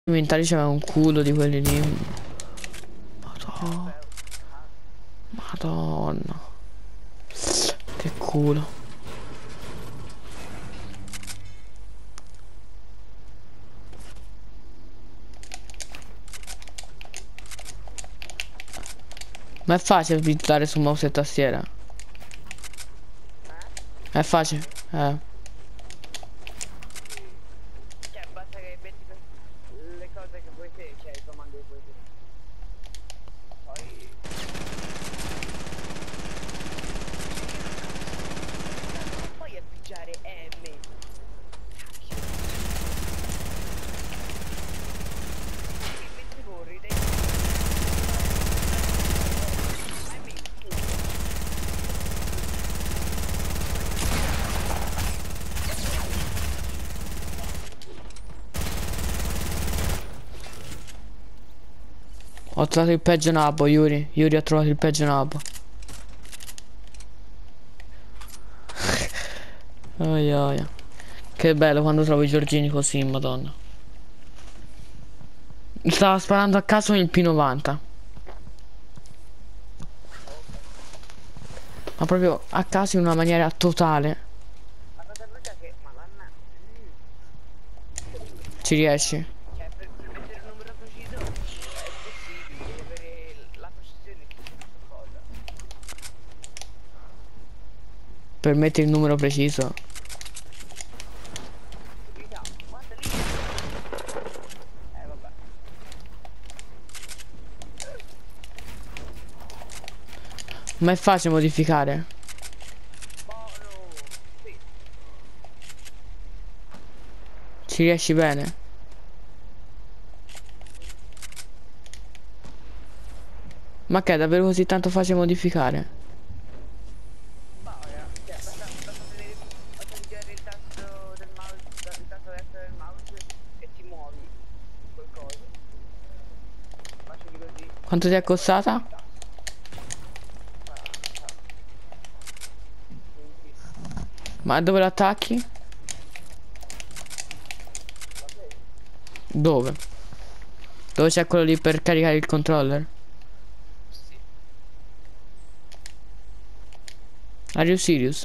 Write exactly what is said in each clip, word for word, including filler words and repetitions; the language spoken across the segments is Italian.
Inventari c'aveva un culo di quelli lì. Madonna. Madonna. Che culo. Ma è facile utilizzare su mouse e tastiera. È facile. Eh. Cioè basta che metti le cose che vuoi te, cioè i comandi che vuoi te. Poi non puoi appicciare M. Mentre corri dai. Ho trovato il peggio nabbo, Yuri. Yuri ha trovato il peggio nabbo. Oi, oi. Che bello quando trovo i Giorgini così, madonna. Stava sparando a caso il P novanta. Ma proprio a caso in una maniera totale. La cosa brutta è che, madonna, Ci riesci? cioè per, per mettere un numero preciso è impossibile, devi avere la precisione di questa cosa. Per mettere il numero preciso. Vediamo, guarda lì. Eh vabbè. Ma è facile modificare. Boh, no. Sì. Ci riesci bene? Ma che è davvero così tanto facile modificare? Boh, raga, cioè basta, basta tenere, basta girare il tasto del mouse, il tasto destro del mouse e ti muovi qualcosa. Facili così. Quanto ti è costata? Ma dove l'attacchi? Dove? Dove c'è quello lì per caricare il controller? Sì. Are you serious?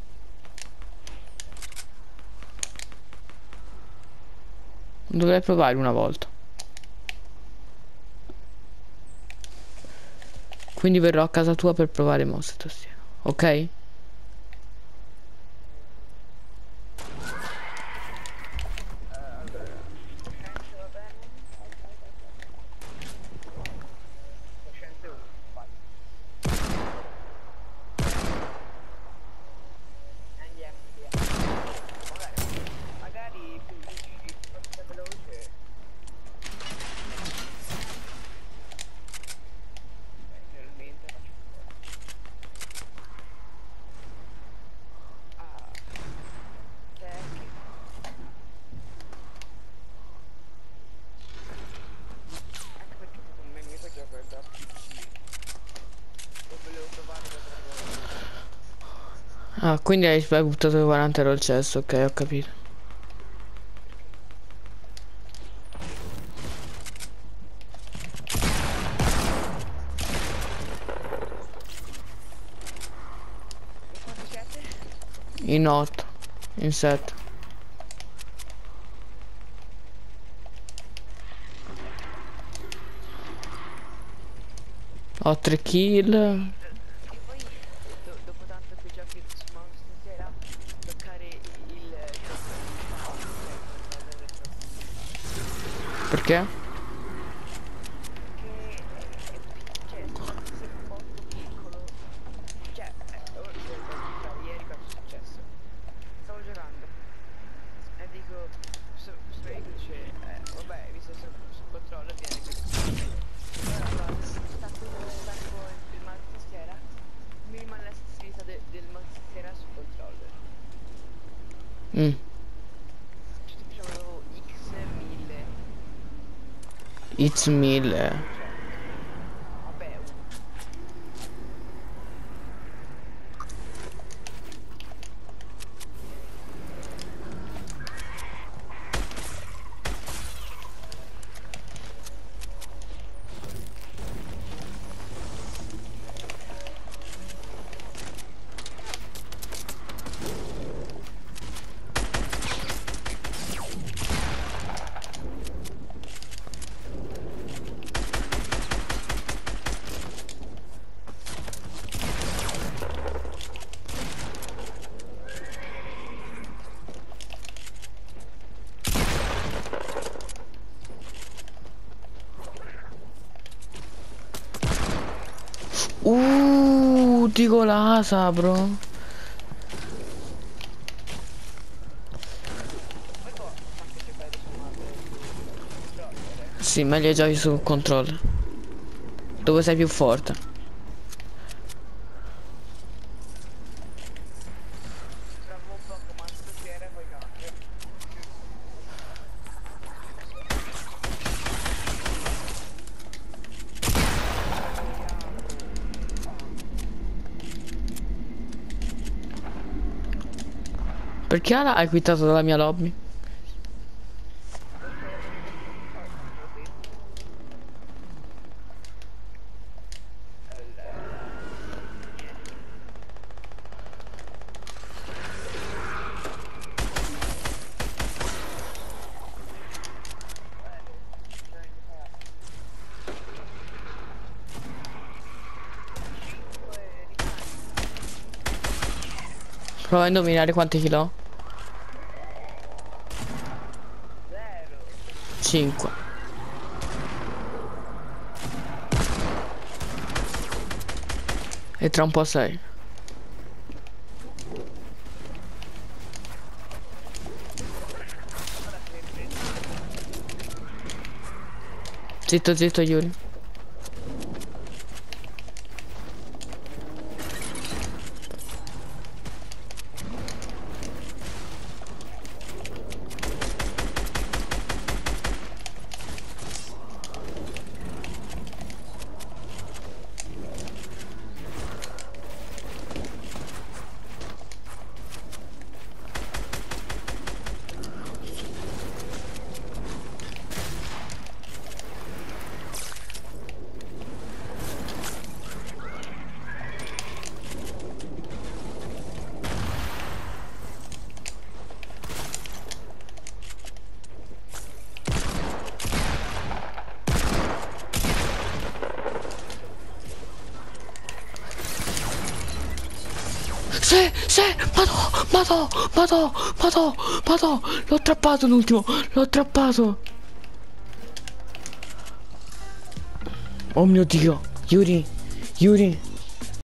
Dovrei provare una volta. Quindi verrò a casa tua per provare mouse e tastiera. Ok? Coscienze uno, vai. Andiamo via. Magari, magari più dici qualcosa veloce. Beh, generalmente faccio così. Ah, check. Anche perché secondo me questo gioco è da P C. Lo volevo provare da trovare. Ah, quindi hai hai buttato quaranta euro al cesso, ok, ho capito. E quanti siete? In otto, in sette. Ho tre kill. E poi do- dopo tanto che giochi su mouse stasera toccare il, il Perché? perché è, è pic- cioè se un posto piccolo, cioè eh, ora ti devo raccontare ieri cosa è successo. Stavo giocando e dico questo questo mio amico dice eh, vabbè visto sul, sul controller viene qui. Allora guarda, stacco, stacco il, il mouse tastiera, mi rimane la sinistra de- del mouse tastiera sul controller. Mm. Cioè tipo c'avevo X mille. It's mille. Cioè, vabbè, un- Uh, dico l'asa, bro. Poi può anche giocare su un altro controller. Sì, meglio giochi sul controller. Dove sei più forte. Trovo un po' comando tastiera e poi cambio. Perché Ala hai quittato dalla mia lobby? Prova a indovinare quanti kill ho. Zero. cinque. E tra un po' sei. Zitto, zitto, Yuri. Sì, sì, madò, madò, madò, madò, madò, l'ho trappato l'ultimo, l'ho trappato. Oh mio Dio, Yuri, Yuri.